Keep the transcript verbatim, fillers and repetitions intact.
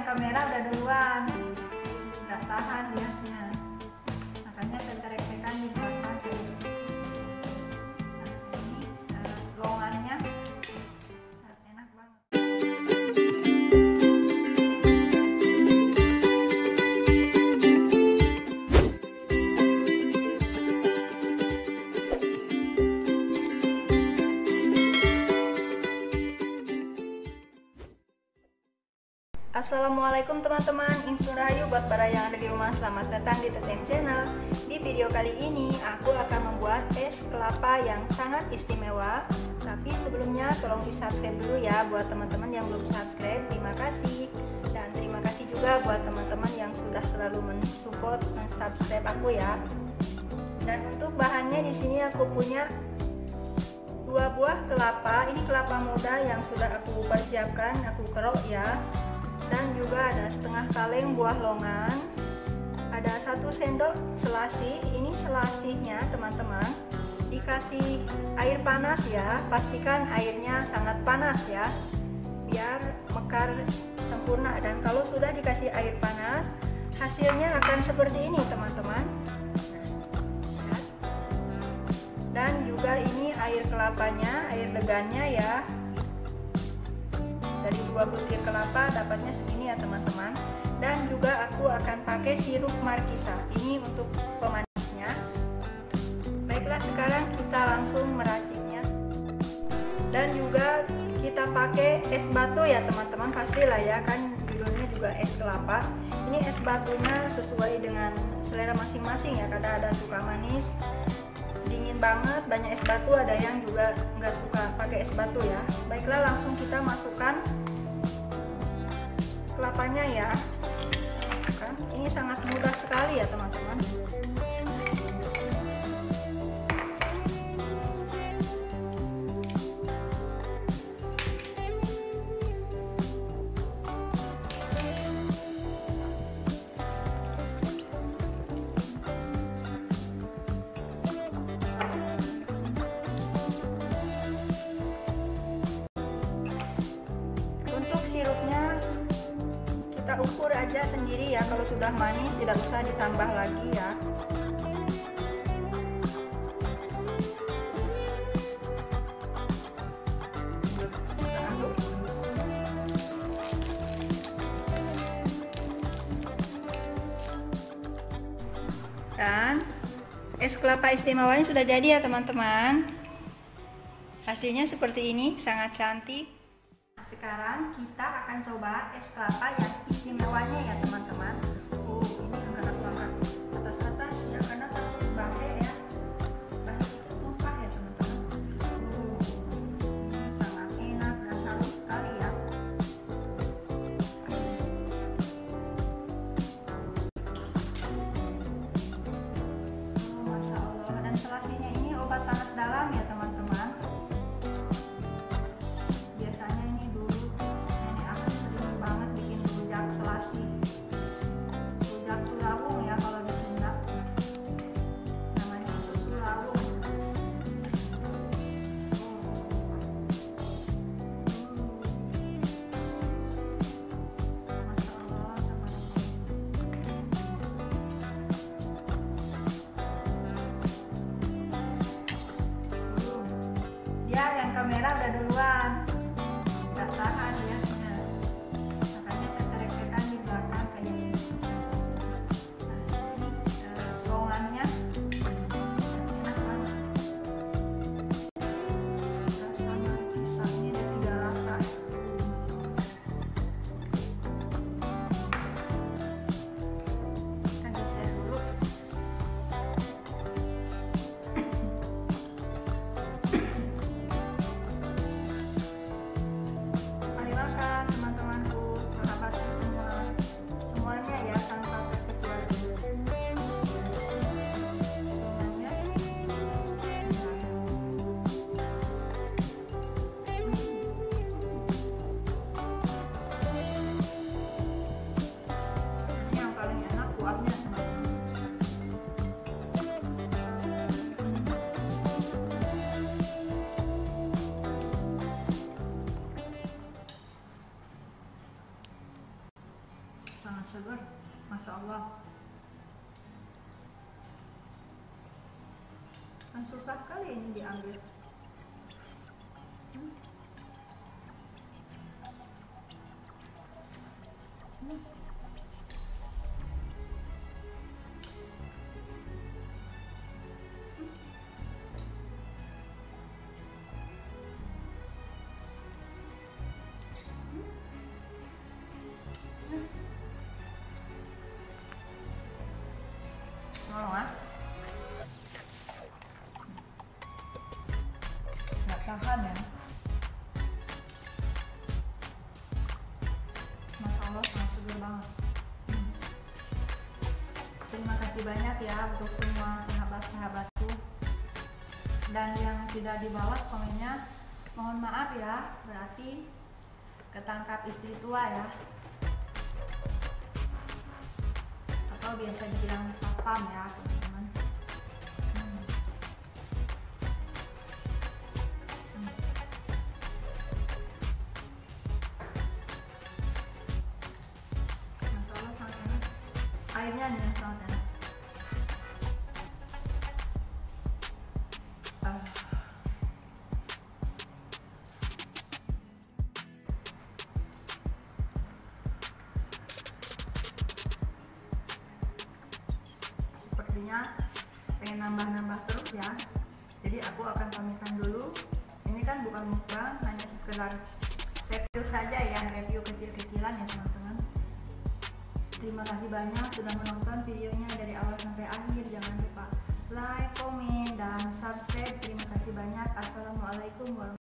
kamera udah duluan, nggak tahan lihatnya, makanya tertrek-trekan di belakang kayak gitu. Nah, ini uh, longannya sangat enak banget. Assalamualaikum teman-teman, Insun Rahayu buat para yang ada di rumah, selamat datang di T T M Channel. Di video kali ini aku akan membuat es kelapa yang sangat istimewa. Tapi sebelumnya tolong di subscribe dulu ya buat teman-teman yang belum subscribe, terima kasih. Dan terima kasih juga buat teman-teman yang sudah selalu mensupport, mensubscribe aku ya. Dan untuk bahannya di sini aku punya dua buah kelapa. Ini kelapa muda yang sudah aku persiapkan, aku kerok ya. Dan juga ada setengah kaleng buah longan, ada satu sendok selasih. Ini selasihnya teman-teman dikasih air panas ya, pastikan airnya sangat panas ya biar mekar sempurna. Dan kalau sudah dikasih air panas hasilnya akan seperti ini teman-teman. Dan juga ini air kelapanya, air degannya ya. Dari dua butir kelapa dapatnya segini ya teman-teman. Dan juga aku akan pakai sirup markisa, ini untuk pemanisnya. Baiklah, sekarang kita langsung meraciknya. Dan juga kita pakai es batu ya teman-teman, pastilah ya, kan judulnya juga es kelapa. Ini es batunya sesuai dengan selera masing-masing ya, kadang ada suka manis, dingin banget, banyak es batu, ada yang juga nggak suka pakai es batu ya. Baiklah, langsung kita masukkan kelapanya ya. Masukkan. Ini sangat mudah sekali ya teman-teman. Sirupnya kita ukur aja sendiri ya, kalau sudah manis tidak usah ditambah lagi ya. Kita aduk. Dan es kelapa istimewanya sudah jadi ya teman-teman. Hasilnya seperti ini, sangat cantik. Sekarang kita akan coba es kelapa yang istimewanya ya teman-teman. Oh, ini agak aku angkat atas-atas ya karena takut bangke ya. Bahan itu tumpah ya teman-teman. Oh, ini sangat enak dan halus sekali ya. Oh, Masya Allah. Dan selasihnya ini obat panas dalam ya teman-teman. Biasanya ini dulu nenek aku sering banget bikin rujak selasih, rujak sulawung ya kalau di Sunda namanya itu sulawung. Masya Allah teman-teman. Dia yang kamera udah duluan, nggak tahan lihatnya, makanya tertrek-trekan di belakang kayak gitu. Nah, ini uh, longannya enak banget, rasanya pisangnya ada tiga rasa. Kita geser dulu. Kan susah kali ini diambil. Hmm. Hmm. Nolong ah, nggak tahan ya. Masya Allah, sangat seger banget. Hmm. Terima kasih banyak ya untuk semua sahabat-sahabatku. Dan yang tidak dibalas komennya, mohon maaf ya, berarti ketangkap istri tua ya, atau biasa dibilang satpam ya teman-teman. Hmm. Hmm. Masya Allah, sangat enak. Airnya nih yang sangat enak. Ah. Sepertinya pengen nambah-nambah terus ya, jadi aku akan pamitan dulu. Ini kan bukan mukbang, hanya sekedar review saja ya, review kecil-kecilan ya teman-teman. Terima kasih banyak sudah menonton videonya dari awal sampai akhir. Jangan lupa like, komen, dan subscribe. Terima kasih banyak. Assalamualaikum warahmatullahi wabarakatuh.